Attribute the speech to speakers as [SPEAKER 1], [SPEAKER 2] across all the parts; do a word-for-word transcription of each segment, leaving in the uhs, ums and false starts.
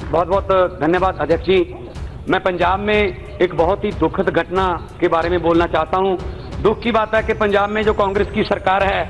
[SPEAKER 1] बहुत बहुत धन्यवाद अध्यक्ष जी। मैं पंजाब में एक बहुत ही दुखद घटना के बारे में बोलना चाहता हूं। दुख की बात है कि पंजाब में जो कांग्रेस की सरकार है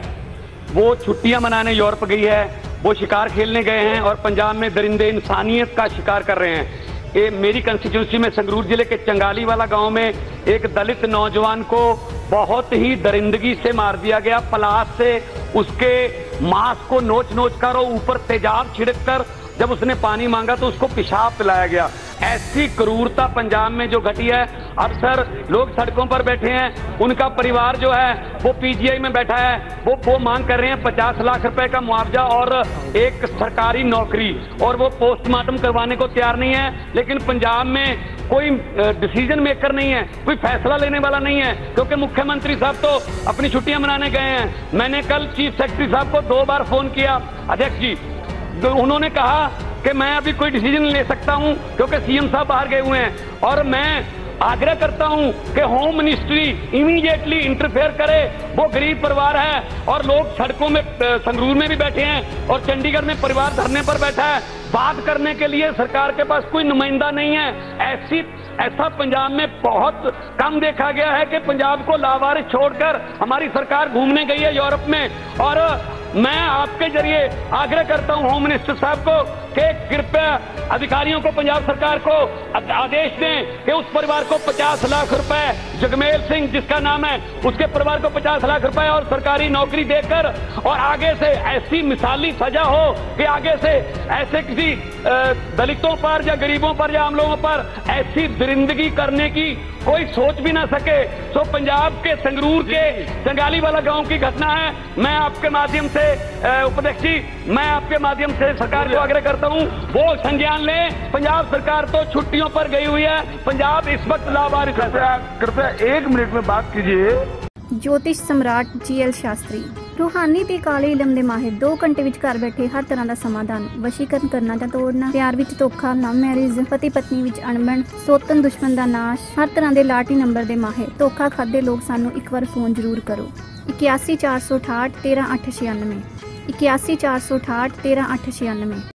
[SPEAKER 1] वो छुट्टियां मनाने यूरोप गई है, वो शिकार खेलने गए हैं और पंजाब में दरिंदे इंसानियत का शिकार कर रहे हैं। ये मेरी कंस्टिट्यूंसी में संगरूर जिले के चंगाली वाला गांव में एक दलित नौजवान को बहुत ही दरिंदगी से मार दिया गया। पलाश से उसके मांस को नोच नोच कर और ऊपर तेजाब छिड़क कर जब उसने पानी मांगा तो उसको पेशाब पिलाया गया। ऐसी क्रूरता पंजाब में जो घटी है, अब सर लोग सड़कों पर बैठे हैं, उनका परिवार जो है वो पीजीआई में बैठा है, वो वो मांग कर रहे हैं पचास लाख रुपए का मुआवजा और एक सरकारी नौकरी, और वो पोस्टमार्टम करवाने को तैयार नहीं है। लेकिन पंजाब में कोई डिसीजन मेकर नहीं है, कोई फैसला लेने वाला नहीं है, क्योंकि मुख्यमंत्री साहब तो अपनी छुट्टियां मनाने गए हैं। मैंने कल चीफ सेक्रेटरी साहब को दो बार फोन किया अध्यक्ष जी, तो उन्होंने कहा कि मैं अभी कोई डिसीजन ले सकता हूं क्योंकि सीएम साहब बाहर गए हुए हैं, और मैं आग्रह करता हूं कि होम मिनिस्ट्री इमीडिएटली इंटरफेयर करे। वो गरीब परिवार है और लोग सड़कों में संगरूर में भी बैठे हैं और चंडीगढ़ में परिवार धरने पर बैठा है। बात करने के लिए सरकार के पास कोई नुमाइंदा नहीं है। ऐसी ऐसा पंजाब में बहुत कम देखा गया है कि पंजाब को लावारिस छोड़कर हमारी सरकार घूमने गई है यूरोप में। और मैं आपके जरिए आग्रह करता हूं होम मिनिस्टर साहब को कि कृपया अधिकारियों को, पंजाब सरकार को आदेश दें कि उस परिवार को पचास लाख रुपए, जगमेल सिंह जिसका नाम है, उसके परिवार को पचास लाख रुपए और सरकारी नौकरी देकर, और आगे से ऐसी मिसाली सजा हो कि आगे से ऐसे किसी दलितों पर या गरीबों पर या आम लोगों पर ऐसी दरिंदगी करने की कोई सोच भी ना सके। तो पंजाब के संगरूर के चंगाली वाला गांव की घटना है। मैं आपके माध्यम से उपाध्यक्ष जी, मैं आपके माध्यम से सरकार को आग्रह करता हूं वो संज्ञान ले। पंजाब सरकार तो छुट्टियों पर गई हुई है, पंजाब इस वक्त लावारिस है।
[SPEAKER 2] कृपया एक मिनट में बात कीजिए।
[SPEAKER 3] ज्योतिष सम्राट जी एल शास्त्री रूहानी ते काले इलम दे माहिर दो घंटे विच घर बैठे हर तरह का समाधान, वशीकरण करना जां तोड़ना, प्यार विच धोखा, लव मैरिज, पति पत्नी विच अणबण, सोतन दुश्मन दा नाश, हर तरह के लाटी नंबर दे माहिर। धोखा खादे लोग सानू एक बार फोन जरूर करो। इक्यासी चार सौ अठाहठ तेरह अठ छियानवे इक्यासी चार सौ अठाहठ तेरह अठ छियानवे।